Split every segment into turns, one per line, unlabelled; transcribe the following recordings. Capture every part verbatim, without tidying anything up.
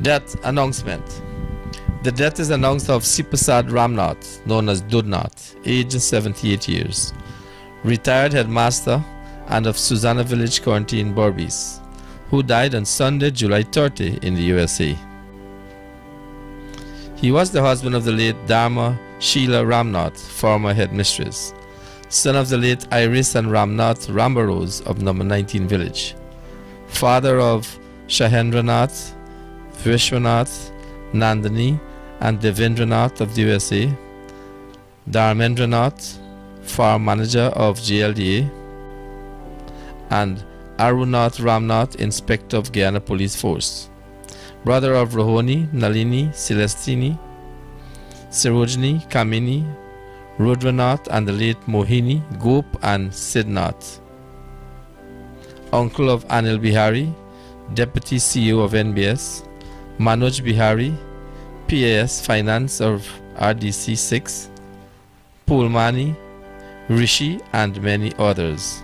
Death announcement. The death is announced of Sipasad Ramnath, known as Dudnath, aged seventy-eight years, retired headmaster, and of Susanna Village Quarantine, Berbice, who died on Sunday, July thirtieth in the U S A. He was the husband of the late Dharma Sheila Ramnath, former headmistress, son of the late Iris and Ramnath Rambarose of number nineteen Village, father of Shahendranath, Vishwanath, Nandini, and Devendranath of the U S A, Dharmendranath, farm manager of J L D A, and Arunath Ramnath, inspector of Guyana Police Force, brother of Rohini, Nalini, Celestini, Sarojini, Kamini, Rudranath, and the late Mohini, Gop, and Sidnath, uncle of Anil Bihari, deputy C E O of N B S, Manoj Bihari, P A S Finance of R D C six, Pulmani, Rishi, and many others.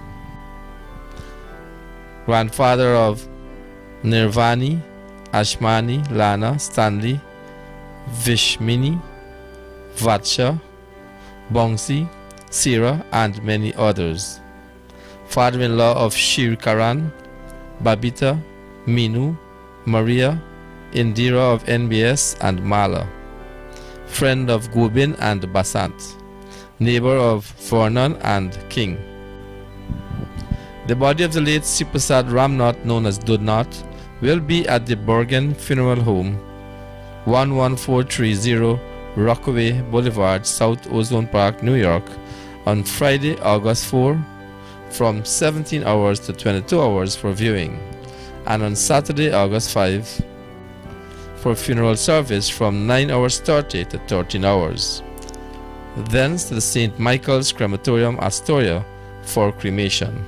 Grandfather of Nirvani, Ashmani, Lana, Stanley, Vishmini, Vatsha, Bongsi, Sira, and many others. Father-in-law of Shir Karan, Babita, Minu, Maria, Indira of N B S, and Mala. Friend of Gobin and Basant. Neighbor of Vernon and King. The body of the late Sipasad Ramnath, known as Dudnath, will be at the Bergen Funeral Home, one one four three zero Rockaway Boulevard, South Ozone Park, New York, on Friday, August fourth, from seventeen hours to twenty-two hours for viewing, and on Saturday, August fifth, for funeral service from nine hours thirty to thirteen hours. Thence to the Saint Michael's Crematorium, Astoria, for cremation.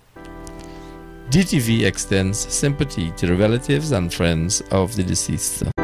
D T V extends sympathy to the relatives and friends of the deceased.